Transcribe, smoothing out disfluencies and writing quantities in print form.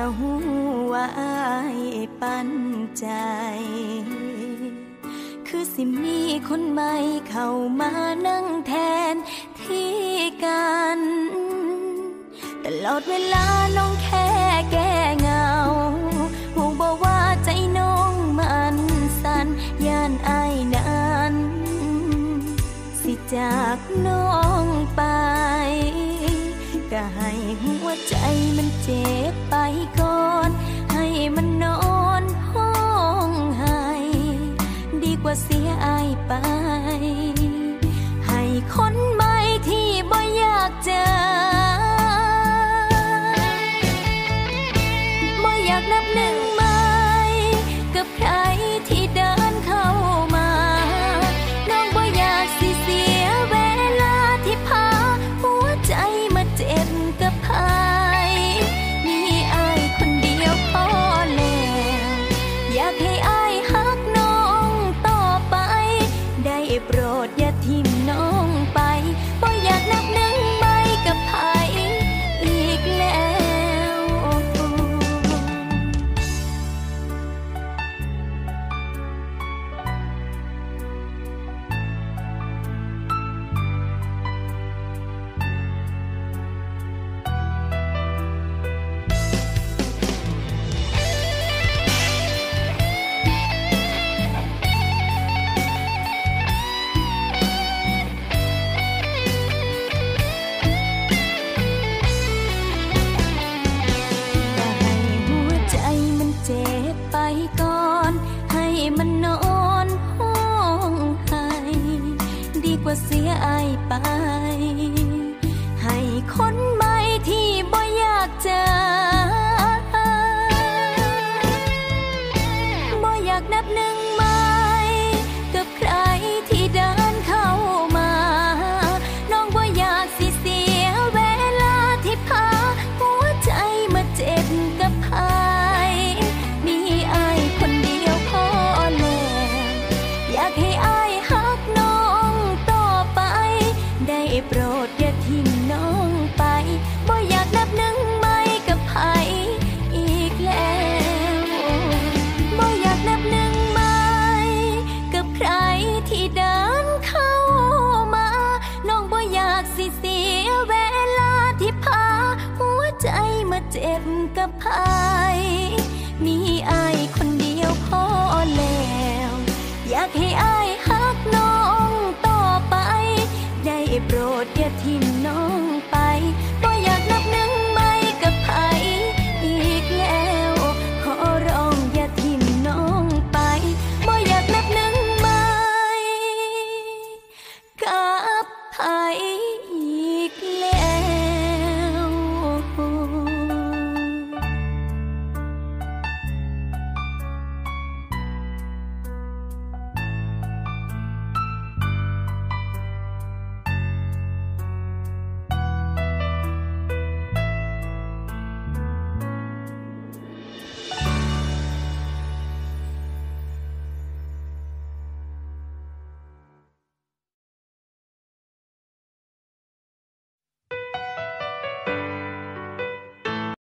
หูว่าอ้ายปันใจคือสิมีคนใหม่เข้ามานั่งแทนที่กันตลอดเวลาน้องแค่แก้เหงาหูบอกว่าใจน้องมันสั่นย่านอ้ายนั้นสิจากน้องไปก็ให้หัวใจมันเจ็บไปก่อนให้มันนอนห้องไห้ดีกว่าเสียอ้ายไปให้คนใหม่ที่บ่อยากเจอบ่อยากนับหนึ่งใหม่กับใครที่เดินเข้ามาน้องบ่อยากสิเสียเวลาที่พาหัวใจมาเจ็บกับใครมีอ้ายคนเดียวพอแล้วอยากให้อ้ายฮักน้องต่อไปได้โปรดอย่าทิ้งน้องไปบ่อยากนับหนึ่งใหม่กับใครอีกแล้วว่าเสียอ้ายไปให้คนใหม่ที่บ่อยากเจอบ่อยากนับหนึ่งใหม่กับใครที่เดินเข้ามาน้องบ่อยากสิเสียเวลาที่พาหัวใจมาเจ็บกับใครมีอ้ายคนเดียวพอแล้วอยากให้อ้ายฮักน้องได้โปรดอย่าทิ้งน้องไปบ่อยากนับหนึ่งใหม่กับใครอีกแล้วบ่อยากนับหนึ่งใหม่กับใครที่เดินเข้ามาน้องบ่อยากสิเสียเวลาที่พาหัวใจมาเจ็บกับใคร